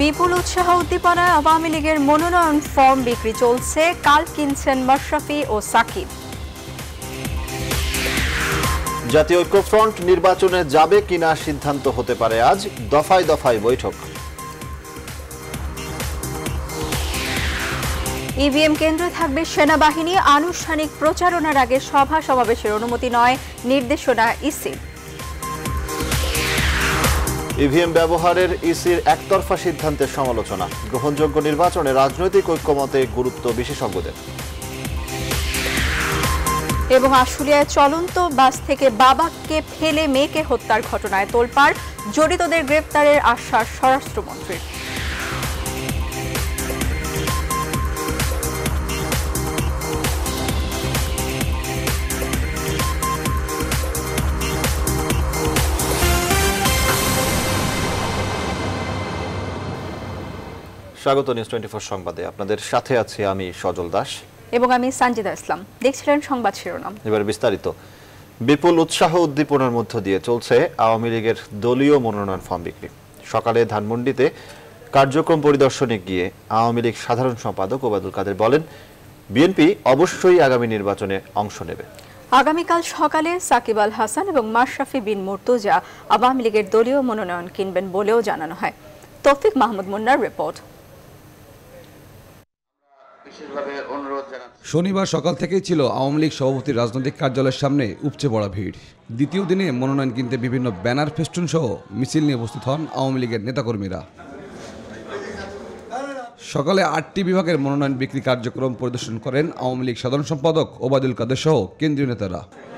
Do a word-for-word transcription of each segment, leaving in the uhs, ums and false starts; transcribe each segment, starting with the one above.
বিপুল উৎসাহ উদ্দীপনায় আওয়ামী লীগের মনোনয়ন ফর্ম বিক্রি চলছে। কাল কিনছেন মাশরাফি ও সাকিব। জাতীয় ঐক্যফ্রন্ট নির্বাচনে যাবে কিনা সিদ্ধান্ত হতে পারে আজ। দফায় দফায় বৈঠক। ইভিএম কেন্দ্রে থাকবে সেনাবাহিনী। আনুষ্ঠানিক প্রচারণার আগে সভা সমাবেশের অনুমতি নয়, নির্দেশনা ইসির। ইভিএম ব্যবহারের ইসির একতরফা সিদ্ধান্তের সমালোচনা। গ্রহণযোগ্য নির্বাচনে রাজনৈতিক ঐক্যমতে গুরুত্ব বিশেষজ্ঞদের। এবং আশুলিয়ায় চলন্ত বাস থেকে বাবাকে ফেলে মেয়েকে হত্যার ঘটনায় তোলপাড়। জড়িতদের গ্রেপ্তারের আশ্বাস স্বরাষ্ট্রমন্ত্রীর। স্বাগত নিউজ টোয়েন্টি ফোর সংবাদে। আপনাদের সাথে আছি আমি সজল দাস এবং আমি সানজিদা ইসলাম। দেখছিলেন সংবাদ শিরোনাম, এবার বিস্তারিত। বিপুল উৎসাহ উদ্দীপনার মধ্য দিয়ে চলছে আওয়ামী লীগের দলীয় মনোনয়ন ফর্ম বিক্রি। সকালে ধানমন্ডিতে কার্যক্রম পরিদর্শনে গিয়ে আওয়ামী লীগ সাধারণ সম্পাদক ওবায়দুল কাদের বলেন, বিএনপি অবশ্যই আগামী নির্বাচনে অংশ নেবে। আগামীকাল সকালে সাকিব আল হাসান এবং মাশরাফি বিন মুর্তজা আওয়ামী লীগের দলীয় মনোনয়ন কিনবেন বলেও জানানো হয়। তৌফিক মাহমুদ মুন্নার রিপোর্ট। শনিবার সকাল থেকেই ছিল আওয়ামী লীগ সভাপতির রাজনৈতিক কার্যালয়ের সামনে উপচে পড়া ভিড়। দ্বিতীয় দিনে মনোনয়ন কিনতে বিভিন্ন ব্যানার ফেস্টুন সহ মিছিল নিয়ে উপস্থিত হন আওয়ামী লীগের নেতাকর্মীরা। সকালে আটটি বিভাগের মনোনয়ন বিক্রি কার্যক্রম পরিদর্শন করেন আওয়ামী লীগ সাধারণ সম্পাদক ওবায়দুল কাদের সহ কেন্দ্রীয় নেতারা।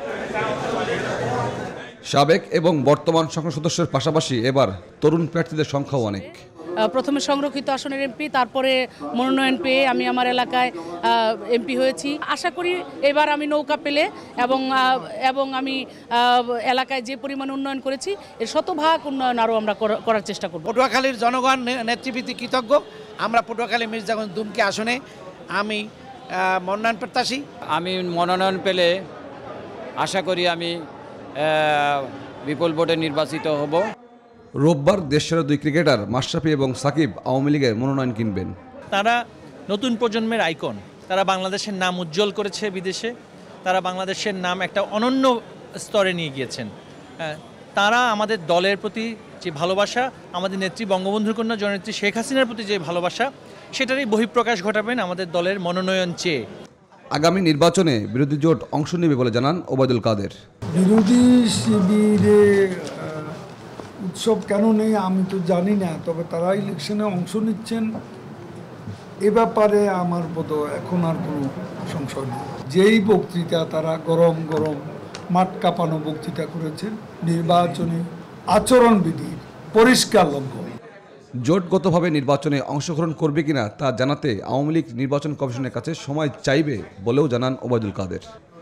সাবেক এবং বর্তমান সংসদ সদস্যের পাশাপাশি এবার তরুণ প্রার্থীদের সংখ্যাও অনেক। প্রথমে সংরক্ষিত আসনের এমপি, তারপরে মনোনয়ন পেয়ে আমি আমার এলাকায় এমপি হয়েছি। আশা করি এবার আমি নৌকা পেলে এবং এবং আমি এলাকায় যে পরিমাণ উন্নয়ন করেছি এর শতভাগ উন্নয়ন আরও আমরা করার চেষ্টা করব। পটুয়াখালীর জনগণ নেতৃবৃত্তি কৃতজ্ঞ। আমরা পটুয়াখালী মির্জাগঞ্জ দুমকি আসনে আমি মনোনয়ন প্রত্যাশী। আমি মনোনয়ন পেলে আশা করি আমি বিপুল ভোটে নির্বাচিত হব। রোববার দেশের দুই ক্রিকেটার মাশরাফি এবং সাকিব আওয়ামী লীগের মনোনয়ন কিনবেন। তারা নতুন প্রজন্মের আইকন। তারা বাংলাদেশের নাম উজ্জ্বল করেছে বিদেশে। তারা বাংলাদেশের নাম একটা অনন্য স্তরে নিয়ে গিয়েছেন। তারা আমাদের দলের প্রতি যে ভালোবাসা, আমাদের নেত্রী বঙ্গবন্ধুর কন্যা জননেত্রী শেখ হাসিনার প্রতি যে ভালোবাসা, সেটারই বহিঃপ্রকাশ ঘটাবেন আমাদের দলের মনোনয়ন চেয়ে। আগামী নির্বাচনে বিরোধী জোট অংশ নেবে বলে জানান ওবায়দুল কাদের। বিরোধী শিবিরে উৎসব কেন নেই আমি তো জানি না, তবে তারা ইলেকশনে অংশ নিচ্ছেন এ ব্যাপারে আমার বোধ এখন আর কোনো সংশয় নেই। যেই বক্তৃতা তারা গরম গরম মাঠ কাঁপানো বক্তৃতা করেছেন, নির্বাচনী আচরণবিধির পরিষ্কার লঙ্ঘন। জোটগতভাবে নির্বাচনে অংশগ্রহণ করবে কিনা তা জানাতে আওয়ামী লীগ নির্বাচন কমিশনের কাছে সময় চাইবে বলেও জানান Obaidul Quader.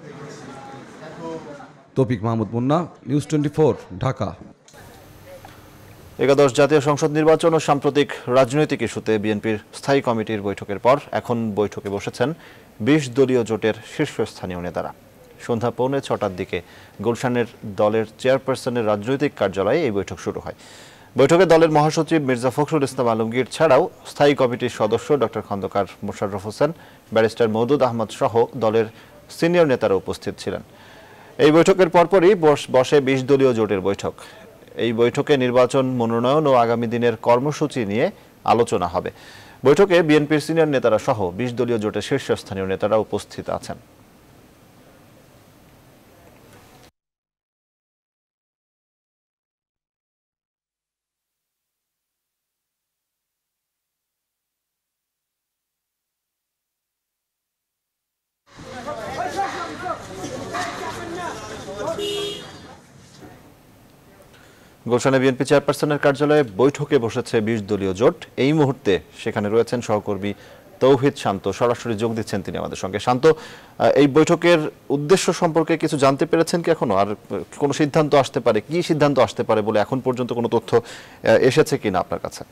Tawfiq Mahmud Munna, news twenty four, Dhaka. একাদশ জাতীয় সংসদ নির্বাচন ও সাম্প্রতিক রাজনৈতিক ইস্যুতে বিএনপির স্থায়ী কমিটির বৈঠকের পর এখন বৈঠকে বসেছেন বিশ দলীয় জোটের শীর্ষস্থানীয় নেতারা। সন্ধ্যা পৌনে ছটার দিকে গুলশানের দলের চেয়ারপারসনের রাজনৈতিক কার্যালয়ে এই বৈঠক শুরু হয়। বৈঠকে দলের মহাসচিব মির্জা ফখরুল ইসলাম আলমগীর ছাড়াও স্থায়ী কমিটির সদস্য ডক্টর খন্দকার মোশাররফ হোসেন, ব্যারিস্টার মওদুদ আহমদ সহ দলের সিনিয়র নেতারা উপস্থিত ছিলেন। এই বৈঠকের পরপরই বসে বিশ দলীয় জোটের বৈঠক। এই বৈঠকে নির্বাচন, মনোনয়ন ও আগামী দিনের কর্মসূচি নিয়ে আলোচনা হবে। বৈঠকে বিএনপির সিনিয়র নেতারা সহ বিশ দলীয় জোটের শীর্ষস্থানীয় নেতারা উপস্থিত আছেন। গুলশানে বিএনপি চেয়ারপারসনের কার্যালয়ে বৈঠকে বসেছে বিশ দলীয় জোট। এই মুহূর্তে সেখানে রয়েছেন সহকর্মী তৌহিদ শান্ত, সরাসরি যোগ দিচ্ছেন তিনি আমাদের সঙ্গে। শান্ত, এই বৈঠকের উদ্দেশ্য সম্পর্কে কিছু জানতে পেরেছেন কি এখনো? আর কোনো সিদ্ধান্ত আসতে পারে, কি সিদ্ধান্ত আসতে পারে বলে এখন পর্যন্ত কোনো তথ্য এসেছে কিনা আপনার কাছে?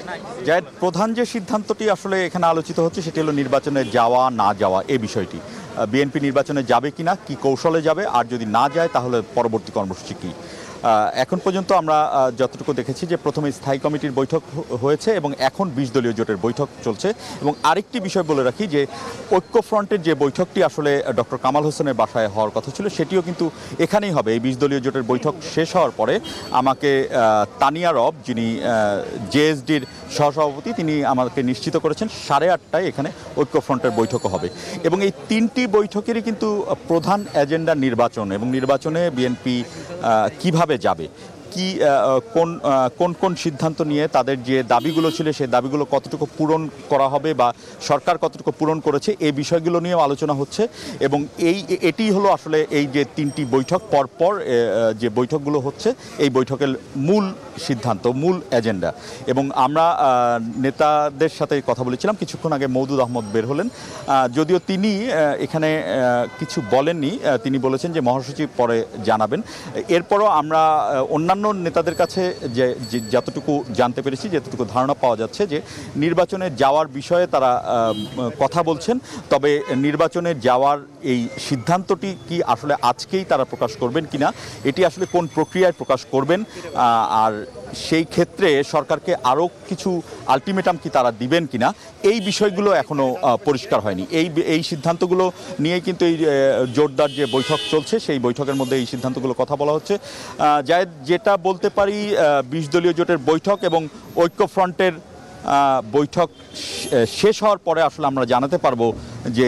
জায়েদ, প্রধান যে সিদ্ধান্তটি আসলে এখানে আলোচিত হচ্ছে সেটি হলো নির্বাচনে যাওয়া না যাওয়া এই বিষয়টি। বিএনপি নির্বাচনে যাবে কিনা, কি কৌশলে যাবে, আর যদি না যায় তাহলে পরবর্তী কর্মসূচি কী। এখন পর্যন্ত আমরা যতটুকু দেখেছি যে প্রথমে স্থায়ী কমিটির বৈঠক হয়েছে এবং এখন বিশ দলীয় জোটের বৈঠক চলছে। এবং আরেকটি বিষয় বলে রাখি যে ঐক্যফ্রন্টের যে বৈঠকটি আসলে ডক্টর কামাল হোসেনের বাসায় হওয়ার কথা ছিল সেটিও কিন্তু এখানেই হবে। এই বিশ দলীয় জোটের বৈঠক শেষ হওয়ার পরে আমাকে তানিয়া রব, যিনি জেএসডির সহসভাপতি, তিনি আমাকে নিশ্চিত করেছেন সাড়ে আটটায় এখানে ঐক্যফ্রন্টের বৈঠকও হবে। এবং এই তিনটি বৈঠকেরই কিন্তু প্রধান এজেন্ডা নির্বাচন, এবং নির্বাচনে বিএনপি কিভাবে যাবে, কি কোন কোন কোন সিদ্ধান্ত নিয়ে তাদের যে দাবিগুলো ছিল সেই দাবিগুলো কতটুকু পূরণ করা হবে বা সরকার কতটুকু পূরণ করেছে, এই বিষয়গুলো নিয়েও আলোচনা হচ্ছে। এবং এই এটি হলো আসলে এই যে তিনটি বৈঠক পরপর যে বৈঠকগুলো হচ্ছে এই বৈঠকের মূল সিদ্ধান্ত, মূল এজেন্ডা। এবং আমরা নেতাদের সাথে কথা বলেছিলাম, কিছুক্ষণ আগে মওদুদ আহমদ বের হলেন, যদিও তিনি এখানে কিছু বলেননি, তিনি বলেছেন যে মহাসচিব পরে জানাবেন। এরপরও আমরা অন্যান্য নেতাদের কাছে যে যতটুকু জানতে পেরেছি, যতটুকু ধারণা পাওয়া যাচ্ছে যে নির্বাচনে যাওয়ার বিষয়ে তারা কথা বলছেন, তবে নির্বাচনে যাওয়ার এই সিদ্ধান্তটি কি আসলে আজকেই তারা প্রকাশ করবেন কিনা, এটি আসলে কোন প্রক্রিয়ায় প্রকাশ করবেন, আর সেই ক্ষেত্রে সরকারকে আরও কিছু আলটিমেটাম কি তারা দিবেন কিনা, এই বিষয়গুলো এখনও পরিষ্কার হয়নি। এই এই সিদ্ধান্তগুলো নিয়ে কিন্তু এই জোরদার যে বৈঠক চলছে সেই বৈঠকের মধ্যে এই সিদ্ধান্তগুলো কথা বলা হচ্ছে। যা যেটা বলতে পারি, বিশ দলীয় জোটের বৈঠক এবং ঐক্যফ্রন্টের বৈঠক শেষ হওয়ার পরে আসলে আমরা জানাতে পারবো যে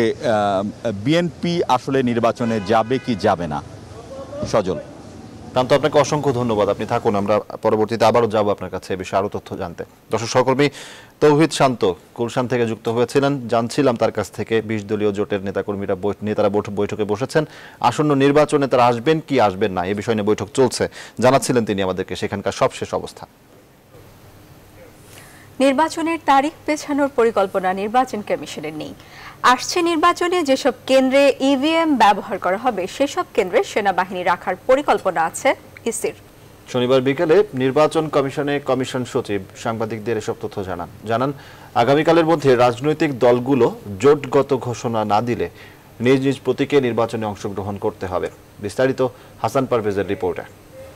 বিএনপি আসলে নির্বাচনে যাবে কি যাবে না। সজল। প্রান্ত, আপনাকে অসংখ্য ধন্যবাদ, আপনি থাকুন, আমরা পরবর্তীতে আবারও যাবো আপনার কাছে এ বিষয়ে আরও তথ্য জানতে। দর্শক সহকর্মী তৌহিদ শান্ত গুলশান থেকে যুক্ত হয়েছিলেন, জানছিলাম তার কাছ থেকে বিশ দলীয় জোটের নেতাকর্মীরা নেতারা বৈঠকে বসেছেন, আসন্ন নির্বাচনে তারা আসবেন কি আসবেন না এ বিষয় নিয়ে বৈঠক চলছে, জানাচ্ছিলেন তিনি আমাদেরকে সেখানকার সবশেষ অবস্থা। নির্বাচনের তারিখ পেছানোর পরিকল্পনা নির্বাচন কমিশনের নেই। আসছে নির্বাচনে যেসব কেন্দ্রে ইভিএম ব্যবহার করা হবে সেসব কেন্দ্রে সেনাবাহিনী রাখার পরিকল্পনা আছে ইসির। শনিবার বিকেলে নির্বাচন কমিশনে কমিশন সচিব সাংবাদিকদের এসব তথ্য জানান জানান আগামীকালের মধ্যে রাজনৈতিক দলগুলো জোটগত ঘোষণা না দিলে নিজ নিজ প্রতীকে নির্বাচনে অংশগ্রহণ করতে হবে। বিস্তারিত হাসান পারভেজের রিপোর্টে।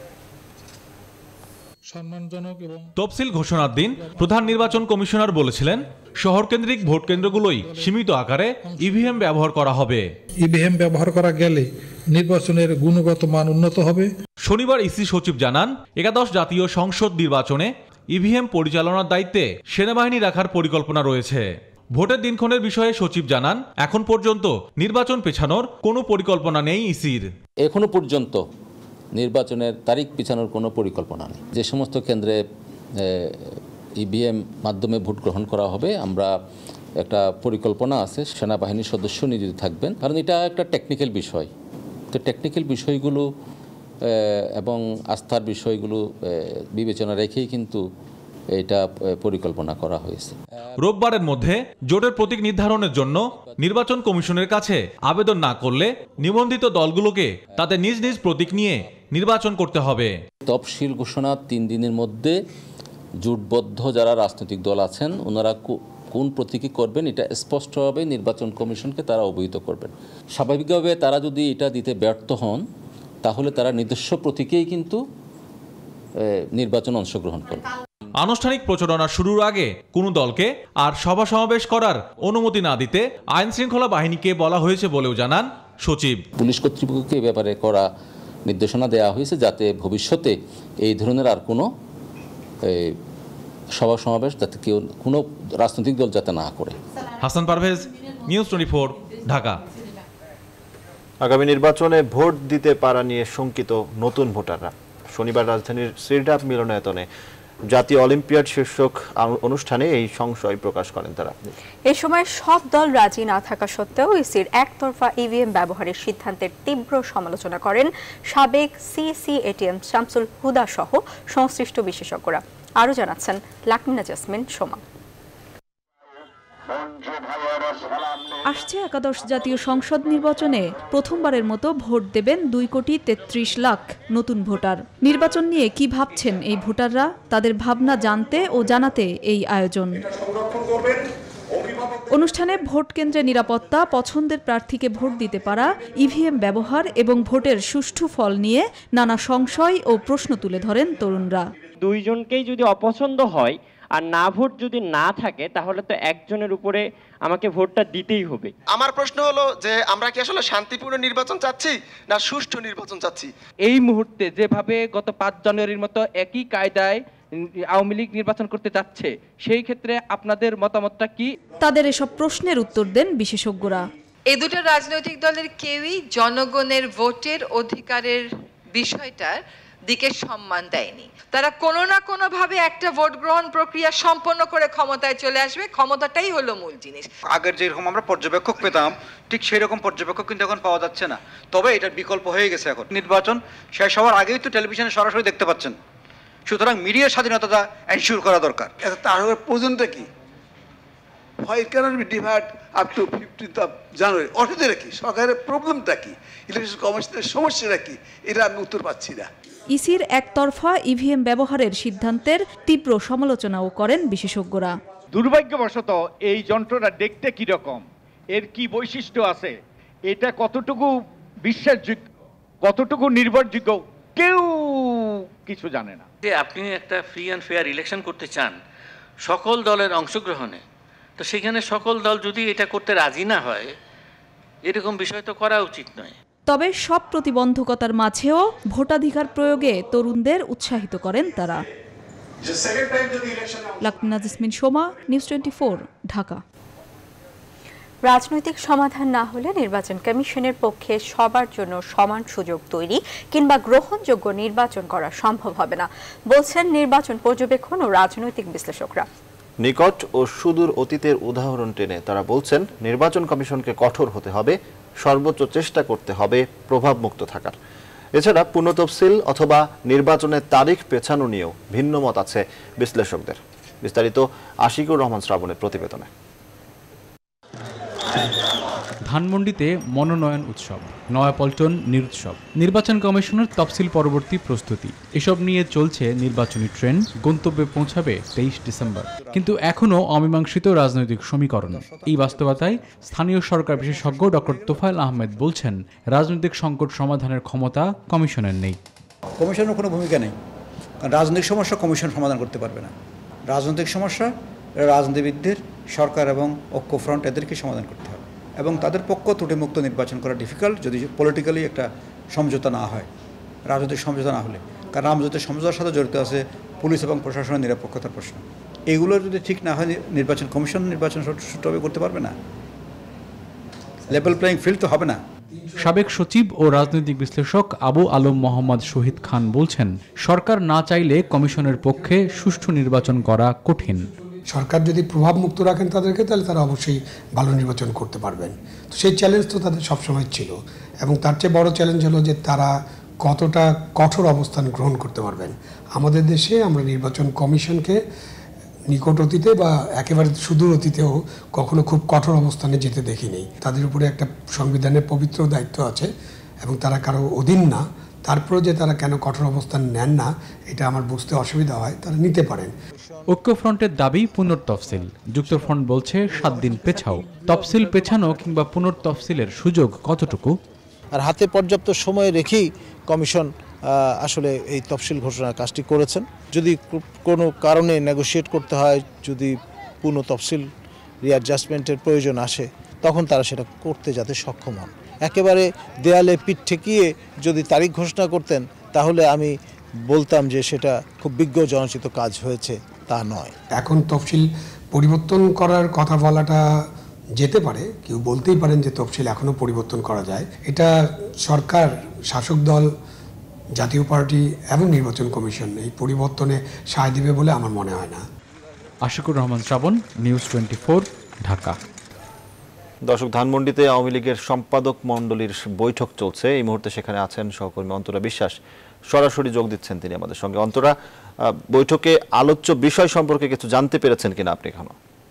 তফসিল ঘোষণার দিন প্রধান নির্বাচন কমিশনার বলেছিলেন শহরকেন্দ্রিক ভোট কেন্দ্রগুলোই সীমিত আকারে ইভিএম ব্যবহার করা হবে। ইভিএম ব্যবহার করা গেলে নির্বাচনের গুণগত মান উন্নত হবে। শনিবার ইসি সচিব জানান একাদশ জাতীয় সংসদ নির্বাচনে ইভিএম পরিচালনার দায়িত্বে সেনাবাহিনী রাখার পরিকল্পনা রয়েছে। ভোটের দিনক্ষণের বিষয়ে সচিব জানান এখন পর্যন্ত নির্বাচন পেছানোর কোনো পরিকল্পনা নেই ইসির। এখনো পর্যন্ত নির্বাচনের তারিখ পিছানোর কোনো পরিকল্পনা নেই। যে সমস্ত কেন্দ্রে ইভিএম মাধ্যমে ভোট গ্রহণ করা হবে আমরা একটা পরিকল্পনা আছে, সেনাবাহিনীর সদস্য নিয়োজিত থাকবেন, কারণ এটা একটা টেকনিক্যাল বিষয়। তো টেকনিক্যাল বিষয়গুলো এবং আস্থার বিষয়গুলো বিবেচনা রেখেই কিন্তু এটা পরিকল্পনা করা হয়েছে। রোববারের মধ্যে জোটের প্রতীক নির্ধারণের জন্য নির্বাচন কমিশনের কাছে আবেদন না করলে নিবন্ধিত দলগুলোকে তাদের নিজ নিজ প্রতীক নিয়ে নির্বাচন করতে হবে। তফসিল ঘোষণা তিন দিনের মধ্যে জোটবদ্ধ যারা রাজনৈতিক দল আছেন ওনারা কোন প্রতীকী করবেন এটা স্পষ্টভাবে নির্বাচন কমিশনকে তারা অবহিত করবেন। স্বাভাবিকভাবে তারা যদি এটা দিতে ব্যর্থ হন তাহলে তারা নিজস্ব প্রতীকেই কিন্তু নির্বাচন অংশগ্রহণ করবে। আনুষ্ঠানিক প্রচারণা শুরুর আগে কোনো দলকে আর সভা সমাবেশ করার অনুমতি না দিতে আইন শৃঙ্খলা বাহিনীকে বলা হয়েছে বলেও জানান সচিব। পুলিশ কর্তৃপক্ষকে এ ব্যাপারে করা নির্দেশনা দেওয়া হয়েছে যাতে ভবিষ্যতে এই ধরনের আর কোনো সভা সমাবেশ যাতে কেউ কোনো রাজনৈতিক দল যাতে না করে। Hasan Parvez, news twenty four, Dhaka. আগামী নির্বাচনে ভোট দিতে পারা নিয়ে শঙ্কিত নতুন ভোটাররা শনিবার রাজধানীর সিরডাপ মিলনায়তনে জাতীয় অলিম্পিয়াড শীর্ষক অনুষ্ঠানে এই সংশয় প্রকাশ করেন তারা। এই সময় সব দল রাজি না থাকা সত্ত্বেও ইসির একতরফা ইভিএম ব্যবহারের সিদ্ধান্তের তীব্র সমালোচনা করেন সাবেক সিসি এটিএম শামসুল হুদা সহ সংশ্লিষ্ট বিশেষজ্ঞরা। আরও জানাচ্ছেন লাকমিনা জাসমিন সোমা। আসছে একাদশ জাতীয় সংসদ নির্বাচনে প্রথমবারের মতো ভোট দেবেন দুই কোটি তেত্রিশ লাখ নতুন ভোটার। নির্বাচন নিয়ে কি ভাবছেন এই ভোটাররা, তাদের ভাবনা জানতে ও জানাতে এই আয়োজন। অনুষ্ঠানে ভোট কেন্দ্রে নিরাপত্তা, পছন্দের প্রার্থীকে ভোট দিতে পারা, ইভিএম ব্যবহার এবং ভোটের সুষ্ঠু ফল নিয়ে নানা সংশয় ও প্রশ্ন তুলে ধরেন তরুণরা। দুইজনকেই যদি অপছন্দ হয় আর না ভোট যদি না থাকে তাহলে তো একজনের উপরে আমাকে ভোটটা দিতেই হবে। আমার প্রশ্ন হলো যে আমরা কি আসলে শান্তিপূর্ণ নির্বাচন চাচ্ছি না সুষ্ঠু নির্বাচন চাচ্ছি? এই মুহূর্তে যেভাবে গত পাঁচ জানুয়ারির মতো একই কায়দায় আওয়ামী লীগ নির্বাচন করতে যাচ্ছে, সেই ক্ষেত্রে আপনাদের মতামতটা কি? তাদের এসব প্রশ্নের উত্তর দেন বিশেষজ্ঞরা। এই দুটো রাজনৈতিক দলের কেউই জনগণের ভোটের অধিকারের বিষয়টার দিকে সম্মান দেয়নি। তারা কোনো না কোনো ভাবে একটা ভোট গ্রহণ প্রক্রিয়া সম্পন্ন করে ক্ষমতায় চলে আসবে, ক্ষমতাটাই হলো মূল জিনিস। আগের যেরকম আমরা পর্যবেক্ষক পেতাম ঠিক সেই রকম পর্যবেক্ষক কিন্তু এখন পাওয়া যাচ্ছে না, তবে এটার বিকল্প হয়ে গেছে। এখন নির্বাচন শেষ হওয়ার আগেই তো টেলিভিশনে সরাসরি দেখতে পাচ্ছেন, সুতরাং মিডিয়ার স্বাধীনতাটা এনশিওর করা দরকার। তার প্রয়োজনটা কি? Why it cannot be divided up to fifteenth of January? অসুবিধা কি? সরকারের প্রবলেমটা কি? ইলেকশন কমিশনের সমস্যাটা কি? এটা আমি উত্তর পাচ্ছি না। ইসির একতরফা ইভিএম ব্যবহারের সিদ্ধান্তের তীব্র সমালোচনাও করেন বিশেষজ্ঞরা। দুর্ভাগ্যবশত এই যন্ত্রটা দেখতে কি রকম, এর কি বৈশিষ্ট্য আছে, এটা কতটুকু বিশ্বাসযোগ্য, কতটুকু নির্ভরযোগ্য, কেউ কিছু জানে না। যে আপনি একটা ফ্রি অ্যান্ড ফেয়ার ইলেকশন করতে চান সকল দলের অংশগ্রহণে, তো সেখানে সকল দল যদি এটা করতে রাজি না হয়, এরকম বিষয় তো করা উচিত নয়। তবে সব প্রতিবন্ধকতার মাঝেও ভোটাধিকার প্রয়োগে তরুণদের উৎসাহিত করেন তারা। Lakmina Jesmin Soma, news twenty four, Dhaka. রাজনৈতিক সমাধান না হলে নির্বাচন কমিশনের পক্ষে সবার জন্য সমান সুযোগ তৈরি কিংবা গ্রহণযোগ্য নির্বাচন করা সম্ভব হবে না, বলছেন নির্বাচন পর্যবেক্ষণ ও রাজনৈতিক বিশ্লেষকরা। নিকট ও সুদূর অতীতের উদাহরণ টেনে তারা বলছেন নির্বাচন কমিশনকে কঠোর হতে হবে, সর্বোচ্চ চেষ্টা করতে হবে প্রভাবমুক্ত থাকার। এছাড়া পুনঃতফসিল অথবা নির্বাচনের তারিখ পেছানো নিয়েও ভিন্ন মত আছে বিশ্লেষকদের। বিস্তারিত আশিকুর রহমান শ্রাবণের প্রতিবেদনে। ধানমন্ডিতে মনোনয়ন উৎসব, নয়াপল্টন নিরুৎসব, নির্বাচন কমিশনের তফসিল পরবর্তী প্রস্তুতি, এসব নিয়ে চলছে নির্বাচনী ট্রেন্ড। গন্তব্যে পৌঁছাবে তেইশ ডিসেম্বর, কিন্তু এখনও অমীমাংসিত রাজনৈতিক সমীকরণ। এই বাস্তবতায় স্থানীয় সরকার বিশেষজ্ঞ ডক্টর তোফায়েল আহমেদ বলছেন, রাজনৈতিক সংকট সমাধানের ক্ষমতা কমিশনের নেই। কমিশনের কোনো ভূমিকা নেই, কারণ রাজনৈতিক সমস্যা কমিশন সমাধান করতে পারবে না। রাজনৈতিক সমস্যা রাজনীতিবিদদের, সরকার এবং ঐক্যফ্রন্ট এদেরকে সমাধান করতে হবে, এবং তাদের পক্ষ ত্রুটিমুক্ত নির্বাচন করা ডিফিকাল্ট যদি পলিটিক্যালি একটা সমঝোতা না হয়, রাজনৈতিক সমঝোতা না হলে। কারণ রাজনৈতিক সমঝোতার সাথে জড়িত আছে পুলিশ এবং প্রশাসনের নিরপেক্ষতার প্রশ্ন। এগুলো যদি ঠিক না হয়, নির্বাচন কমিশন নির্বাচন সুষ্ঠুভাবে করতে পারবে না, লেভেল প্লেইং ফিল্ড তো হবে না। সাবেক সচিব ও রাজনৈতিক বিশ্লেষক আবু আলম মোহাম্মদ শহীদ খান বলছেন, সরকার না চাইলে কমিশনের পক্ষে সুষ্ঠু নির্বাচন করা কঠিন। সরকার যদি প্রভাব মুক্ত রাখেন তাদেরকে, তাহলে তারা অবশ্যই ভালো নির্বাচন করতে পারবেন। তো সেই চ্যালেঞ্জ তো তাদের সবসময় ছিল, এবং তার চেয়ে বড় চ্যালেঞ্জ হলো যে তারা কতটা কঠোর অবস্থান গ্রহণ করতে পারবেন। আমাদের দেশে আমরা নির্বাচন কমিশনকে নিকট অতীতে বা একেবারে সুদূর অতীতেও কখনো খুব কঠোর অবস্থানে যেতে দেখিনি। তাদের উপরে একটা সংবিধানের পবিত্র দায়িত্ব আছে এবং তারা কারো অধীন না। তারপরে যে তারা কেন কঠোর অবস্থান নেন না, এটা আমার বুঝতে অসুবিধা হয়। তারা নিতে পারেন। ঐক্যফ্রন্টের দাবি পুনর্তফসিল, যুক্তফ্রন্ট বলছে সাত দিন পেছাও। তফসিল পেছানো কিংবা পুনর্তফসিলের সুযোগ কতটুকু? আর হাতে পর্যাপ্ত সময় রেখেই কমিশন আসলে এই তফসিল ঘোষণার কাজটি করেছেন। যদি কোনো কারণে নেগোশিয়েট করতে হয়, যদি পুনঃ তফসিল রিঅ্যাডজাস্টমেন্টের প্রয়োজন আসে, তখন তারা সেটা করতে যাতে সক্ষম হন। একেবারে দেয়ালে পিঠ ঠেকিয়ে যদি তারিখ ঘোষণা করতেন, তাহলে আমি বলতাম যে সেটা খুব বিজ্ঞ জনচিত কাজ হয়েছে, তা নয়। এখন তফসিল পরিবর্তন করার কথা বলাটা যেতে পারে, কেউ বলতেই পারেন যে তফসিল এখনও পরিবর্তন করা যায়। এটা সরকার, শাসক দল, জাতীয় পার্টি এবং নির্বাচন কমিশন এই পরিবর্তনে সায় দিবে বলে আমার মনে হয় না। Ashikur Rahman Shrabon, news twenty four, Dhaka. দর্শক, ধানমন্ডিতে আওয়ামী লীগের সম্পাদক মণ্ডলীর বৈঠক চলছে। এই মুহূর্তে সেখানে আছেন সহকর্মী অন্তরা বিশ্বাস, সরাসরি যোগ দিচ্ছেন তিনি আমাদের সঙ্গে। অন্তরা, বৈঠকে আলোচ্য বিষয় সম্পর্কে কিছু জানতে পেরেছেন কিনা আপনি এখনো?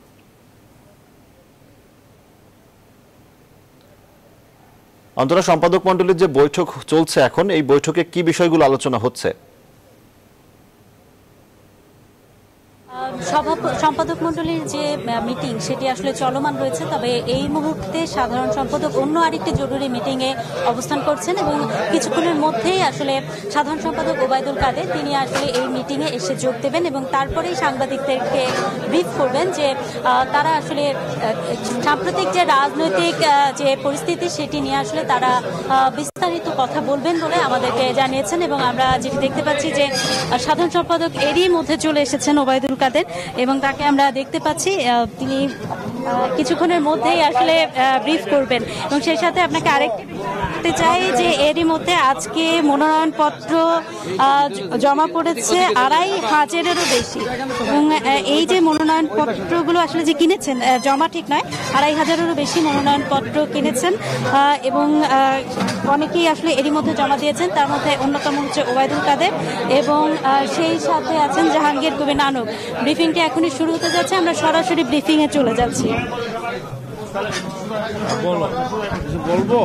অন্তরা, সম্পাদক মণ্ডলীর যে বৈঠক চলছে এখন, এই বৈঠকে কি বিষয়গুলো আলোচনা হচ্ছে? সভা সম্পাদক মণ্ডলীর যে মিটিং সেটি আসলে চলমান রয়েছে, তবে এই মুহূর্তে সাধারণ সম্পাদক অন্য আরেকটি জরুরি মিটিংয়ে অবস্থান করছেন এবং কিছুক্ষণের মধ্যেই আসলে সাধারণ সম্পাদক ওবায়দুল কাদের তিনি আসলে এই মিটিংয়ে এসে যোগ দেবেন এবং তারপরেই সাংবাদিকদেরকে ব্রিফ করবেন যে তারা আসলে সাম্প্রতিক যে রাজনৈতিক যে পরিস্থিতি সেটি নিয়ে আসলে তারা বিস্তারিত কথা বলবেন বলে আমাদেরকে জানিয়েছেন। এবং আমরা যেটি দেখতে পাচ্ছি যে সাধারণ সম্পাদক এরই মধ্যে চলে এসেছেন ওবায়দুল কাদের এবং তাকে আমরা দেখতে পাচ্ছি তিনি কিছুক্ষণের মধ্যেই আসলে ব্রিফ করবেন। এবং সেই সাথে আপনাকে আরেকটি চাই যে এরই মধ্যে আজকে মনোনয়নপত্র জমা পড়েছে আড়াই হাজারেরও বেশি এবং এই যে মনোনয়নপত্রগুলো আসলে যে কিনেছেন, জমা ঠিক নয়, আড়াই হাজারেরও বেশি মনোনয়নপত্র কিনেছেন এবং অনেকেই আসলে এরই মধ্যে জমা দিয়েছেন। তার মধ্যে অন্যতম হচ্ছে ওবায়দুল কাদের এবং সেই সাথে আছেন জাহাঙ্গীর কবির নানক। ব্রিফিংটি এখনই শুরু হতে যাচ্ছে, আমরা সরাসরি ব্রিফিং এ চলে যাচ্ছি। বলবো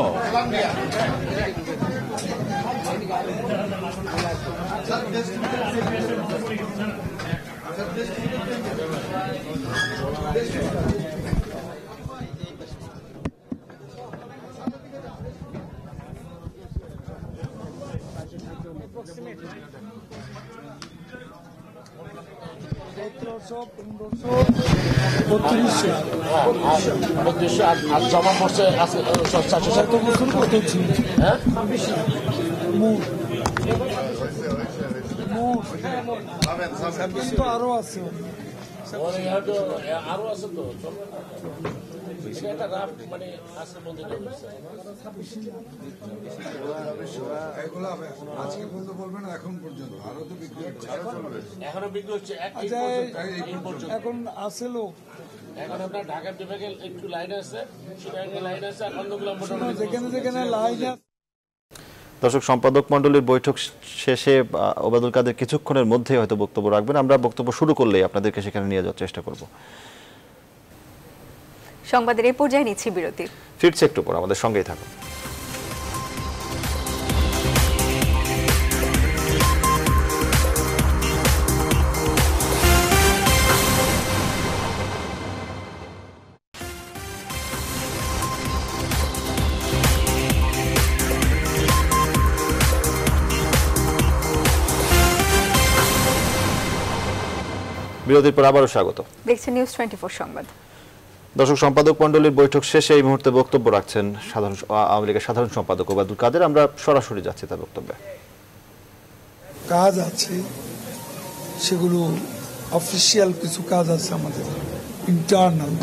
জমা পড়ছে আরো আছে আরো আছে তো মানে আজকে বলতে বলবেন এখন পর্যন্ত আরো তো বিক্রি এখনো বিক্রি হচ্ছে এখন আছে লোক এখন আপনার ঢাকা বিভাগে একটু লাইন আছে লাইন আছে যেখানে যেখানে লাইন আছে। দর্শক, সম্পাদক মণ্ডলীর বৈঠক শেষে ওবায়দুল কাদের কিছুক্ষণের মধ্যেই হয়তো বক্তব্য রাখবেন। আমরা বক্তব্য শুরু করলেই আপনাদেরকে সেখানে নিয়ে যাওয়ার চেষ্টা করব। সংবাদের এই পর্যায়ে নিচ্ছি বিরতি, ফিরছে একটু পর, আমাদের সঙ্গেই থাকুন। বিরতির পর আবারও স্বাগত, দেখছেন নিউজ টোয়েন্টি ফোর সংবাদ। দর্শক, সম্পাদক মণ্ডলীর বৈঠক শেষে এই মুহূর্তে বক্তব্য রাখছেন সাধারণ আওয়ামী লীগের সাধারণ সম্পাদক ওবায়দুল কাদের। আমরা সরাসরি যাচ্ছি তার বক্তব্যে। কাজ আছে, সেগুলো অফিসিয়াল কিছু কাজ আছে আমাদের ইন্টারনাল,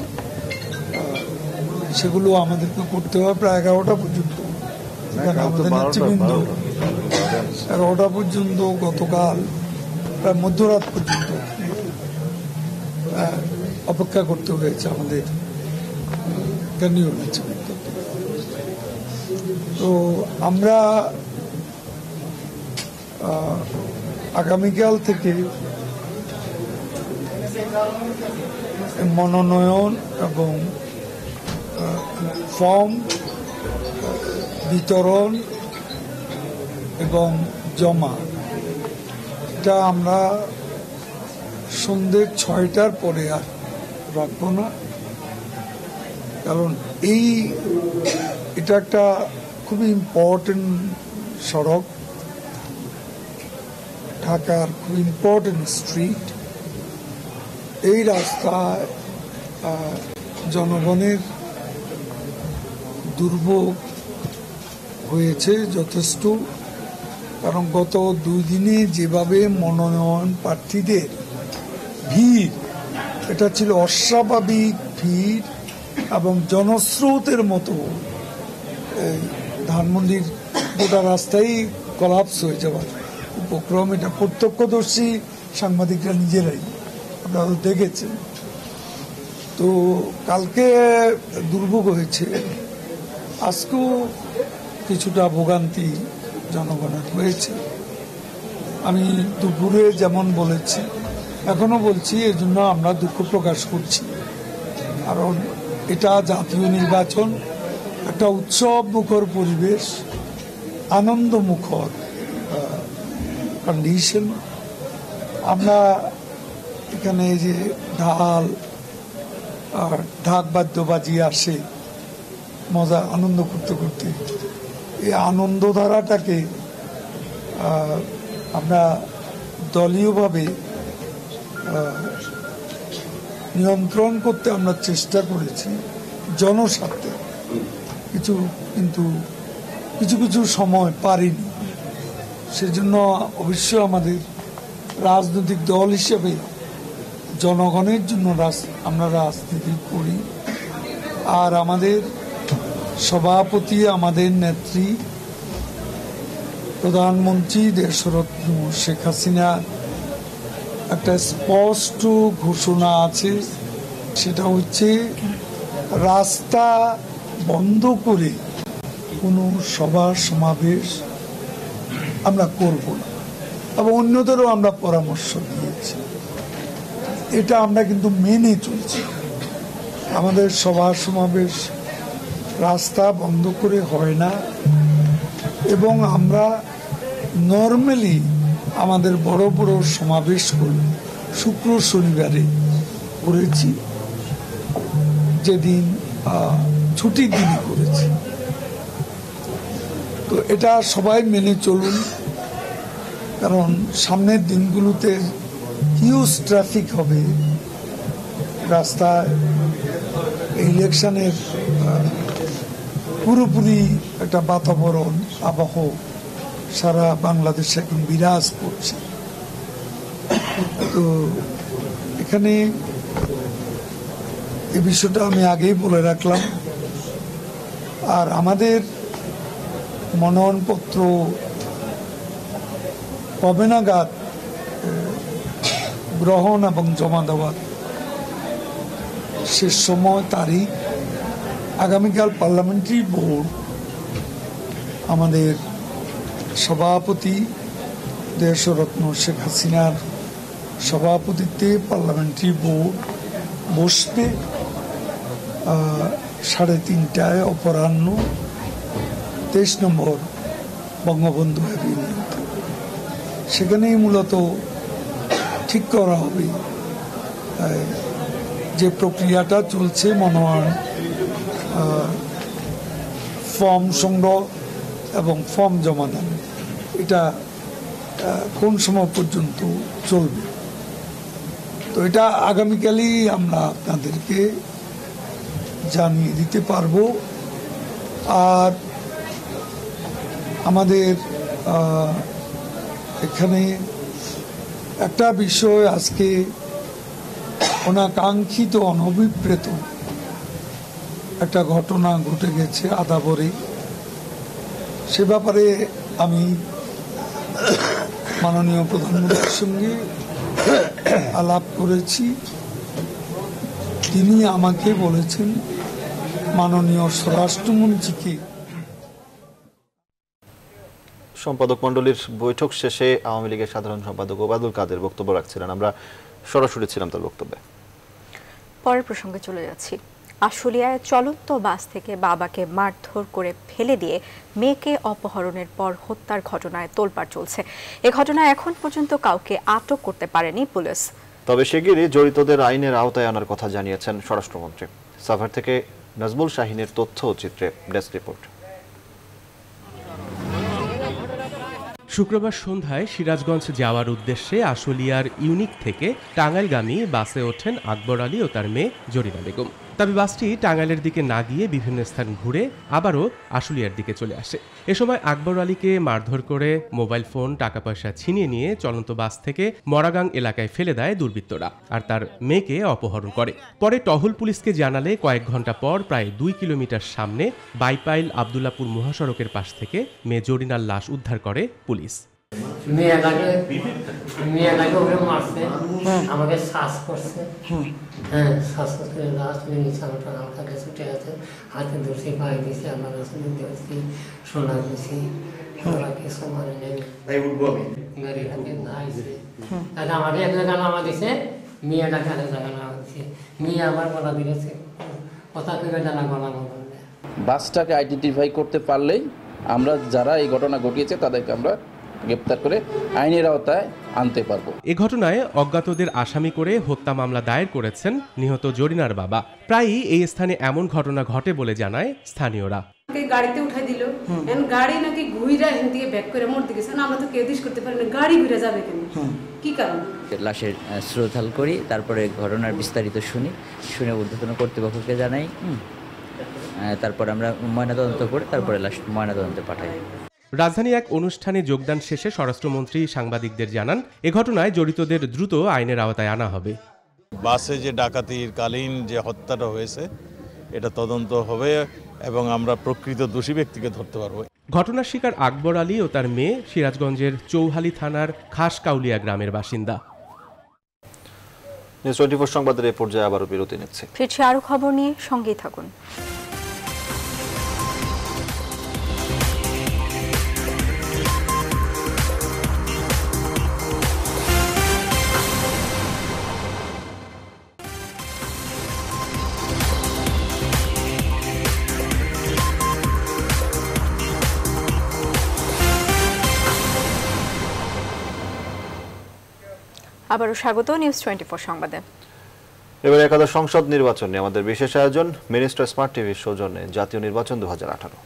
সেগুলো আমাদেরকে করতে হবে প্রায় এগারোটা পর্যন্ত। আমাদের নেতৃবৃন্দ এগারোটা পর্যন্ত গতকাল প্রায় মধ্যরাত পর্যন্ত অপেক্ষা করতে হয়েছে আমাদের কেন্দ্রীয় নেতৃবৃন্দ। তো আমরা আগামীকাল থেকে মনোনয়ন এবং ফর্ম বিতরণ এবং জমা, এটা আমরা সন্ধ্যে ছয়টার পরে আর রাখবো না, কারণ এই এটা একটা খুবই ইম্পর্টেন্ট সড়ক, ঢাকার খুব ইম্পর্টেন্ট স্ট্রিট। এই রাস্তায় জনগণের দুর্ভোগ হয়েছে যথেষ্ট, কারণ গত দুই দিনে যেভাবে মনোনয়ন প্রার্থীদের ভিড়, এটা ছিল অস্বাভাবিক ভিড় এবং জনস্রোতের মতো ধানমন্ডির গোটা রাস্তায় কলাপস হয়ে যাওয়ার উপক্রম। এটা প্রত্যক্ষদর্শী সাংবাদিকরা নিজেরাই আপনারা দেখেছেন। তো কালকে দুর্ভোগ হয়েছে, আজকেও কিছুটা ভোগান্তি জনগণের হয়েছে। আমি দুপুরে যেমন বলেছি এখনো বলছি, এর জন্য আমরা দুঃখ প্রকাশ করছি, কারণ এটা জাতীয় নির্বাচন, একটা উৎসব মুখর পরিবেশ, আনন্দ মুখর কন্ডিশন। আমরা এখানে এই যে ঢাল আর ঢাক বাদ্য বাজিয়ে আসে মজা আনন্দ করতে করতে, এই আনন্দধারাটাকে আমরা দলীয়ভাবে নিয়ন্ত্রণ করতে আমরা চেষ্টা করেছি জনস্বার্থে, কিছু কিন্তু কিছু কিছু সময় পারিনি। সেজন্য অবশ্যই আমাদের রাজনৈতিক দল হিসেবে জনগণের জন্য আমরা রাজনীতি করি। আর আমাদের সভাপতি, আমাদের নেত্রী, প্রধানমন্ত্রী দেশরত্ন শেখ হাসিনা একটা স্পষ্ট ঘোষণা আছে, সেটা হচ্ছে রাস্তা বন্ধ করে কোনো সভা সমাবেশ আমরা করব না, এবং অন্যদেরও আমরা পরামর্শ দিয়েছি। এটা আমরা কিন্তু মেনে চলছি। আমাদের সভা সমাবেশ রাস্তা বন্ধ করে হয় না, এবং আমরা নর্মালি আমাদের বড় বড় সমাবেশগুলো শুক্র শনিবারে করেছি, যেদিন ছুটির দিনই করেছি। তো এটা সবাই মেনে চলুন, কারণ সামনের দিনগুলোতে হিউজ ট্রাফিক হবে রাস্তায়। ইলেকশনের পুরোপুরি একটা বাতাবরণ আবহ সারা বাংলাদেশে এখন বিরাজ করছে। তো এখানে এই বিষয়টা আমি আগেই বলে রাখলাম। আর আমাদের মনোনয়নপত্র কবে নাগাদ গ্রহণ এবং জমা দেওয়ার শেষ সময় তারিখ আগামীকাল পার্লামেন্টারি বোর্ড আমাদের সভাপতি দেশরত্ন শেখ হাসিনার সভাপতিত্বে পার্লামেন্টারি বোর্ড বসবে সাড়ে তিনটায় অপরাহ্ন তেইশ নম্বর বঙ্গবন্ধু অ্যাভিনিউ। সেখানেই মূলত ঠিক করা হবে যে প্রক্রিয়াটা চলছে মনোনয়ন ফর্ম সংগ্রহ এবং ফর্ম জমা দেন, এটা কোন সময় পর্যন্ত চলবে। তো এটা আগামীকালই আমরা আপনাদেরকে জানিয়ে দিতে পারবো। আর আমাদের এখানে একটা বিষয় আজকে অনাকাঙ্ক্ষিত অনভিপ্রেত একটা ঘটনা ঘটে গেছে আদাবরে। সে ব্যাপারে আমি মাননীয় প্রধানমন্ত্রীর সঙ্গে আলাপ করেছি। তিনি আমাকে বলেছেন মাননীয় স্বরাষ্ট্রমন্ত্রীকে। সম্পাদক মণ্ডলীর বৈঠক শেষে আওয়ামী লীগের সাধারণ সম্পাদক ওবায়দুল কাদের বক্তব্য রাখছিলেন, আমরা সরাসরি ছিলাম তার বক্তব্যে। পরের প্রসঙ্গে চলে যাচ্ছি। আশুলিয়ায় চলন্ত বাস থেকে বাবাকে মারধর করে ফেলে দিয়ে মেয়েকে অপহরণের পর হত্যার ঘটনায় তোলপাড় চলছে। এ ঘটনায় এখন পর্যন্ত কাউকে আটক করতে পারেনি পুলিশ। তবে শিগগিরই জড়িতদের আইনের আওতায় আনার কথা জানিয়েছেন স্বরাষ্ট্রমন্ত্রী। সাভার থেকে নাজমুল শাহিনের তথ্য ও চিত্রে ডেস্ক রিপোর্ট। শুক্রবার সন্ধ্যায় সিরাজগঞ্জ যাওয়ার উদ্দেশ্যে আশুলিয়ার ইউনিক থেকে টাঙ্গাইলগামী বাসে ওঠেন আকবর আলী ও তার মেয়ে জরিনা বেগম। তবে বাসটি টাঙ্গাইলের দিকে না গিয়ে বিভিন্ন স্থান ঘুরে আবারও আশুলিয়ার দিকে চলে আসে। এ সময় আকবর আলীকে মারধর করে মোবাইল ফোন, টাকা পয়সা ছিনিয়ে নিয়ে চলন্ত বাস থেকে মরাগাং এলাকায় ফেলে দেয় দুর্বৃত্তরা, আর তার মেয়েকে অপহরণ করে। পরে টহল পুলিশকে জানালে কয়েক ঘন্টা পর প্রায় দুই কিলোমিটার সামনে বাইপাইল আবদুল্লাপুর মহাসড়কের পাশ থেকে মেয়ে জরিনার লাশ উদ্ধার করে পুলিশ। মেয়েটাকে মেয়েটাকে ওকে মারছে, আমাকে শ্বাস করছে, হ্যাঁ শ্বাস করে লাস্ট নিচে আমার আমার কাছে ছুটে আছে, হাতে ধরছি, পায়ে দিয়েছি, আমার কাছে ধরছি, সোনা দিয়েছি, ওরা কিছু মানে নেই, গাড়ি হাতে নাইছে। তাহলে আমাকে এক জায়গা নামা দিছে, মেয়েটাকে আরেক জায়গা নামা দিছে, মেয়ে আমার গলা দিয়েছে, কথা কেবে জানা গলা বলবে। বাসটাকে আইডেন্টিফাই করতে পারলেই আমরা যারা এই ঘটনা ঘটিয়েছে তাদেরকে আমরা গ্রেপ্তার করে আইনের আওতায় আনতে পারবো। এ ঘটনায় অজ্ঞাতদের আসামি করে হত্যা মামলা দায়ের করেছেন নিহত জরিনার বাবা। প্রায়ই এই স্থানে এমন ঘটনা ঘটে বলে জানায় স্থানীয়রা। গাড়িতে উঠাই দিল, গাড়ি নাকি ঘুইরা এখান থেকে ব্যাক করে মোড় দিকে, আমরা তো কেউ দিস করতে পারি না, গাড়ি ঘুরে যাবে কেন, কি কারণ? লাশের শ্রোতাল করি, তারপরে ঘটনার বিস্তারিত শুনি, শুনে ঊর্ধ্বতন কর্তৃপক্ষকে জানাই, তারপর আমরা ময়নাতদন্ত করে তারপরে লাশ ময়নাতদন্তে পাঠাই। রাজধানী এক অনুষ্ঠানে যোগদান শেষে স্বরাষ্ট্রমন্ত্রী সাংবাদিকদের জানান, এ ঘটনায় জড়িতদের দ্রুত আইনের আওতায় আনা হবে। বাসে যে ডাকাতির কালীন যে হত্যাটা হয়েছে এটা তদন্ত হবে এবং আমরা প্রকৃত দোষী ব্যক্তিকে ধরতে পারবো। ঘটনার শিকার আকবর আলী ও তার মেয়ে সিরাজগঞ্জের চৌহালি থানার খাসকাউলিয়া গ্রামের বাসিন্দা। নিউজ টোয়েন্টি ফোর সংবাদের এই পর্যায়ে আবারও বিরতি নিচ্ছে। ফিরছি আরো খবর নিয়ে, সঙ্গেই থাকুন। আবারও স্বাগত নিউজ টোয়েন্টি ফোর সংবাদে। এবার একাদশ সংসদ নির্বাচনে আমাদের বিশেষ আয়োজন মিনিস্টার স্মার্ট টিভির সৌজন্যে জাতীয় নির্বাচন দু হাজার আঠারো।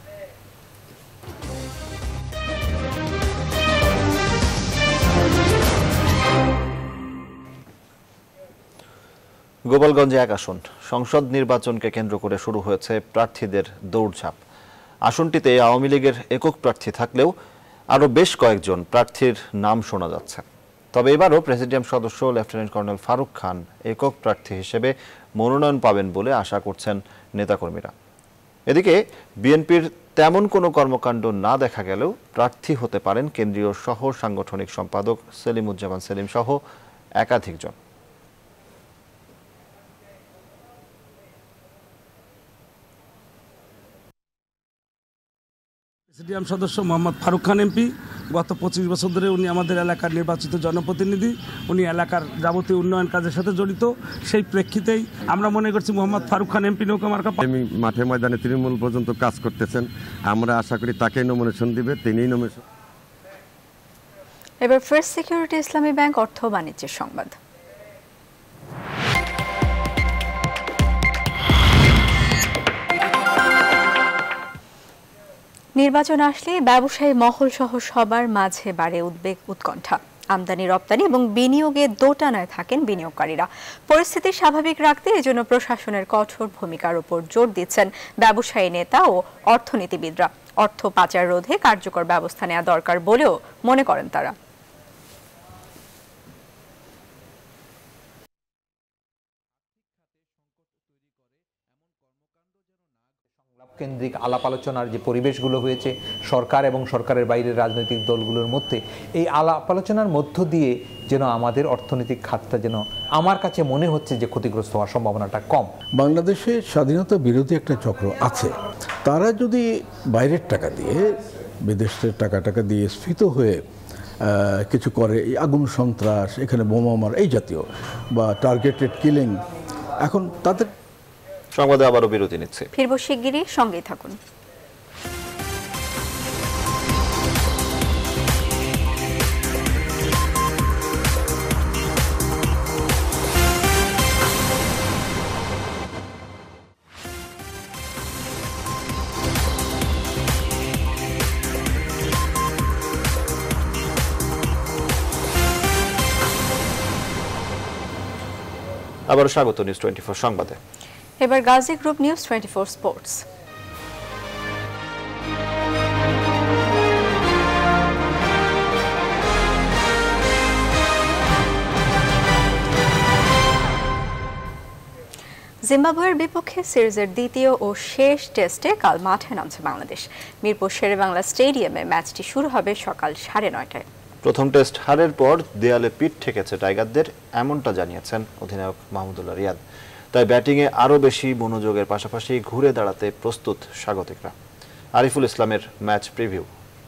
গোপালগঞ্জে এক আসন সংসদ নির্বাচনকে কেন্দ্র করে শুরু হয়েছে প্রার্থীদের দৌড়ঝাঁপ। আসনটিতে আওয়ামী লীগের একক প্রার্থী থাকলেও আরও বেশ কয়েকজন প্রার্থীর নাম শোনা যাচ্ছে। তবে এবারও প্রেসিডিয়াম সদস্য লেফটেন্যান্ট কর্নেল ফারুক খান একক প্রার্থী হিসেবে মনোনয়ন পাবেন বলে আশা করছেন নেতাকর্মীরা। এদিকে বিএনপির তেমন কোনো কর্মকাণ্ড না দেখা গেলেও প্রার্থী হতে পারেন কেন্দ্রীয় সহ সাংগঠনিক সম্পাদক সেলিমুজ্জামান সেলিম সহ একাধিকজন। প্রেসিডিয়াম সদস্য মোহাম্মদ ফারুক খান এমপি গত পঁচিশ বছর ধরে উনি আমাদের এলাকার নির্বাচিত জনপ্রতিনিধি, উনি এলাকার যাবতীয় উন্নয়ন কাজের সাথে জড়িত। সেই প্রেক্ষিতেই আমরা মনে করছি মোহাম্মদ ফারুক খান এমপি নৌকা মার্কা মাঠে ময়দানে তৃণমূল পর্যন্ত কাজ করতেছেন, আমরা আশা করি তাকেই নমিনেশন দিবে, তিনিই নমিনেশন। এবার ফার্স্ট সিকিউরিটি ইসলামী ব্যাংক অর্থ বাণিজ্যের সংবাদ। নির্বাচন আসলে ব্যবসায়ী মহল সহ সবার মাঝে বাড়ে উদ্বেগ উৎকণ্ঠা। আমদানি রপ্তানি এবং বিনিয়োগে দোটানায় থাকেন বিনিয়োগকারীরা। পরিস্থিতি স্বাভাবিক রাখতে এজন্য প্রশাসনের কঠোর ভূমিকার উপর জোর দিচ্ছেন ব্যবসায়ী নেতা ও অর্থনীতিবিদরা। অর্থ পাচার রোধে কার্যকর ব্যবস্থা নেওয়া দরকার বলেও মনে করেন তারা। কেন্দ্রিক আলাপ আলোচনার যে পরিবেশগুলো হয়েছে সরকার এবং সরকারের বাইরের রাজনৈতিক দলগুলোর মধ্যে, এই আলাপ আলোচনার মধ্য দিয়ে যেন আমাদের অর্থনৈতিক খাতটা যেন আমার কাছে মনে হচ্ছে যে ক্ষতিগ্রস্ত হওয়ার সম্ভাবনাটা কম। বাংলাদেশে স্বাধীনতা বিরোধী একটা চক্র আছে, তারা যদি বাইরের টাকা দিয়ে বিদেশের টাকা টাকা দিয়ে স্ফীত হয়ে কিছু করে, এই আগুন সন্ত্রাস, এখানে বোমা মার এই জাতীয় বা টার্গেটেড কিলিং, এখন তাদের সংবাদে আবারও বিরতি নিচ্ছে। ফিরবো শিগগিরই, সঙ্গেই থাকুন। আবারও স্বাগত নিউজ টোয়েন্টি ফোর সংবাদে। এবার Gazi group news twenty four sports. জিম্বাবুয়ের বিপক্ষে সিরিজের দ্বিতীয় ও শেষ টেস্টে কাল মাঠে নামছে বাংলাদেশ। মিরপুর শেরেবাংলা স্টেডিয়ামে ম্যাচটি শুরু হবে সকাল সাড়ে নয়টায়। প্রথম টেস্ট হারের পর দেয়ালে পিঠ ঠেকেছে টাইগারদের, এমনটা জানিয়েছেন অধিনায়ক মাহমুদুল্লাহ রিয়াদ। তাই ব্যাটিংয়ে আরও বেশি মনোযোগের পাশাপাশি ঘুরে দাঁড়াতে প্রস্তুত স্বাগতিকরা। আরিফুল ইসলামের ম্যাচ প্রিভিউ।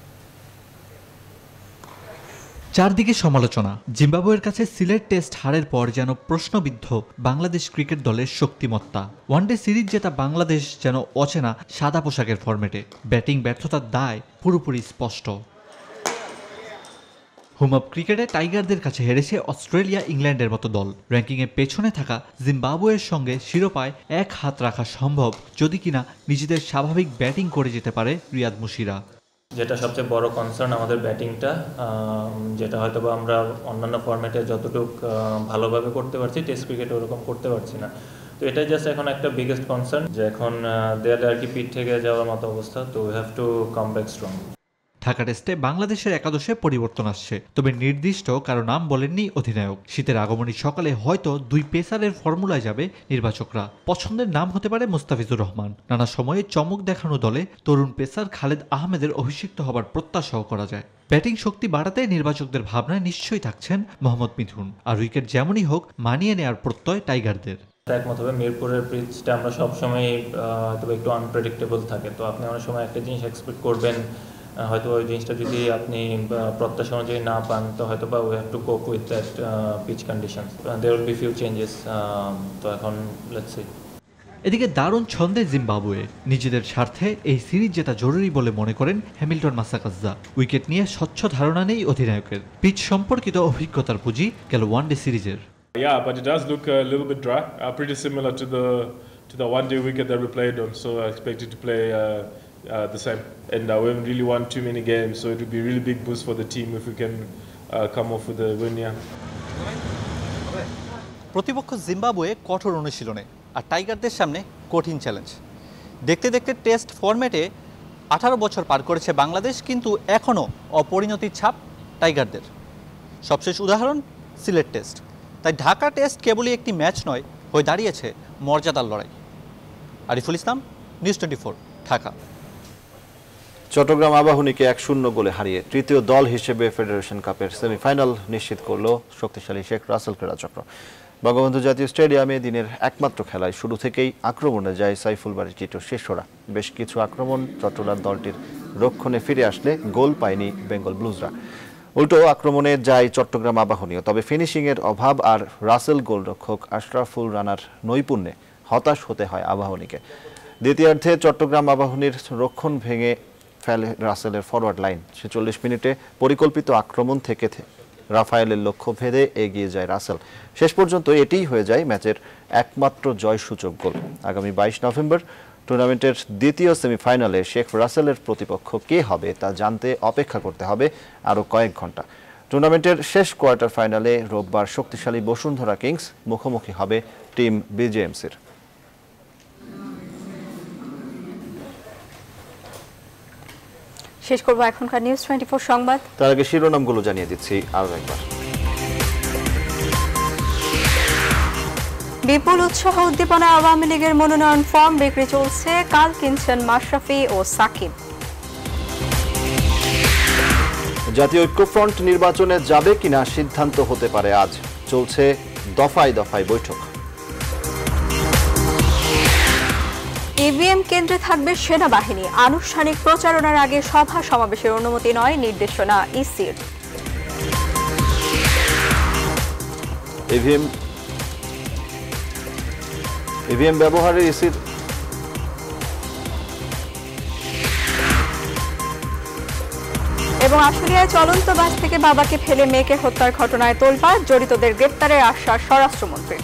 চারদিকে সমালোচনা। জিম্বাবুয়ের কাছে সিলেট টেস্ট হারের পর যেন প্রশ্নবিদ্ধ বাংলাদেশ ক্রিকেট দলের শক্তিমত্তা। ওয়ানডে সিরিজ জেতা বাংলাদেশ যেন অচেনা সাদা পোশাকের ফরম্যাটে। ব্যাটিং ব্যর্থতার দায় পুরোপুরি স্পষ্ট। হোম অফ ক্রিকেটে টাইগারদের কাছে হেরেছে অস্ট্রেলিয়া, ইংল্যান্ডের মতো দল। র্যাঙ্কিংয়ে পেছনে থাকা জিম্বাবুয়ের সঙ্গে শিরোপায় এক হাত রাখা সম্ভব যদি কিনা নিজেদের স্বাভাবিক ব্যাটিং করে যেতে পারে রিয়াদ মুশিরা। যেটা সবচেয়ে বড় কনসার্ন আমাদের ব্যাটিংটা, যেটা হয়তো বা আমরা অন্যান্য ফরম্যাটে যতটুকু ভালোভাবে করতে পারছি টেস্ট ক্রিকেটে ওরকম করতে পারছি না। তো এটাই জাস্ট এখন একটা বিগেস্ট কনসার্ন যে এখন দেয়ালে আর কি পিঠ থেকে যাওয়ার মতো অবস্থা। তো we have to come back strong. Dhaka টেস্টে বাংলাদেশের একাদশে পরিবর্তন আসছে, তবে নির্দিষ্ট কারো নাম বলেননি অধিনায়ক। শীতের আগমনী সকালে হয়তো দুই পেসারের ফর্মুলায় যাবে নির্বাচকরা। পছন্দের নাম হতে পারে মুস্তাফিজুর রহমান। নানা সময়ে চমক দেখানো দলে তরুণ পেসার খালেদ আহমেদের অভিষিক্ত হবার প্রত্যাশাও করা যায়। ব্যাটিং শক্তি বাড়াতে নির্বাচকদের ভাবনায় নিশ্চয়ই থাকছেন মোহাম্মদ মিঠুন, আর উইকেট যেমনই হোক মানিয়ে নেয়ার প্রত্যয় টাইগারদের। একমত হবে, মিরপুরের পিচটা আমরা সবসময় হয়তো একটু আনপ্রেডিক্টেবল থাকে। তো আপনি অনেক সময় একটা জিনিস এক্সপেক্ট করবেন, হয়তো ওই জিনিসটা যদি আপনি প্রত্যাশা অনুযায়ী না পান তো হয়তো বা we have to cope with that pitch conditions. There will be few changes. তো এখন লেটস সি। এদিকে দারুণ ছন্দে জিম্বাবুয়ে। নিজেদের স্বার্থে এই সিরিজ জেতা জরুরি বলে মনে করেন হ্যামিল্টন মাসাকাজ্জা। উইকেট নিয়ে স্বচ্ছ ধারণা নেই অধিনায়কের। পিচ সম্পর্কিত অভিজ্ঞতার পুঁজি গেল ওয়ানডে সিরিজের। Yeah, but it does look a little bit dry, uh, pretty similar to the to the one-day wicket that we played on. So I expect it to play uh, uh, the same. And uh, we haven't really won too many games, so it would be a really big boost for the team if we can uh, come off with a win here. প্রতিপক্ষ Zimbabwe কঠোর অনুশীলনে আর টাইগারদের সামনে কঠিন challenge. দেখতে দেখতে test ফরম্যাটে আঠারো বছর পার করেছে বাংলাদেশ, কিন্তু এখনও অপরিণতির ছাপ টাইগারদের। সবশেষ উদাহরণ সিলেট টেস্ট। তাই ঢাকা টেস্ট কেবলই একটি ম্যাচ নয়, হয়ে দাঁড়িয়েছে মর্যাদার লড়াই। Ariful Islam, news twenty four, Dhaka. Chattogram আবাহনীকে এক শূন্য গোলে হারিয়ে তৃতীয় দল হিসেবে ফেডারেশন কাপের সেমিফাইনাল নিশ্চিত করল শক্তিশালী শেখ রাসেল ক্রীড়া চক্র। বঙ্গবন্ধু জাতীয় স্টেডিয়ামে দিনের একমাত্র খেলায় শুরু থেকেই আক্রমণে যায় সাইফুল বারী টিটোর শিষ্যরা। বেশ কিছু আক্রমণ চট্টলার দলটির রক্ষণে ফিরে আসলে গোল পায়নি বেঙ্গল ব্লুজরা। উল্টো আক্রমণে যায় চট্টগ্রাম আবাহনীও, তবে ফিনিশিংয়ের অভাব আর রাসেল গোলরক্ষক আশরাফুল রানার নৈপুণ্যে হতাশ হতে হয় আবাহনীকে। দ্বিতীয়ার্ধে চট্টগ্রাম আবাহনীর রক্ষণ ভেঙে ফেলে রাসেলের ফরওয়ার্ড লাইন। ছেচল্লিশ মিনিটে পরিকল্পিত আক্রমণ থেকে রাফায়েলের লক্ষ্য ভেদে এগিয়ে যায় রাসেল। শেষ পর্যন্ত এটিই হয়ে যায় ম্যাচের একমাত্র জয়সূচক গোল। আগামী বাইশ নভেম্বর টুর্নামেন্টের দ্বিতীয় সেমিফাইনালে শেখ রাসেলের প্রতিপক্ষ কে হবে তা জানতে অপেক্ষা করতে হবে আরও কয়েক ঘন্টা। টুর্নামেন্টের শেষ কোয়ার্টার ফাইনালে রোববার শক্তিশালী বসুন্ধরা কিংস মুখোমুখি হবে টিম বিজেএমসির। শেষ করব এখনকার নিউজ টোয়েন্টি ফোর সংবাদ। তার আগে শিরোনামগুলো জানিয়ে দিচ্ছি আরও একবার। বিপুল উৎসাহ উদ্দীপনায় আওয়ামী লীগের মনোনয়ন ফর্ম বিক্রি চলছে। কাল কিনছেন মাশরাফি ও সাকিব। জাতীয় ঐক্যফ্রন্ট নির্বাচনে যাবে কিনা সিদ্ধান্ত হতে পারে আজ। চলছে দফায় দফায় বৈঠক। ইভিএম কেন্দ্রে থাকবে সেনাবাহিনী। আনুষ্ঠানিক প্রচারণার আগে সভা সমাবেশের অনুমতি নয়, নির্দেশনা ইসির। ইভিএম ইভিএম ব্যবহারে ইসির এবং আশুলিয়ায় চলন্ত বাস থেকে বাবাকে ফেলে মেয়েকে হত্যার ঘটনায় তোলপাড়। জড়িতদের গ্রেপ্তারের আশ্বাস স্বরাষ্ট্রমন্ত্রীর।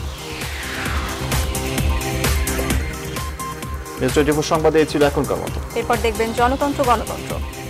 নিউজ টোয়েন্টি ফোর সংবাদে ছিল এখনকার মতো। এরপর দেখবেন জনতন্ত্র গণতন্ত্র।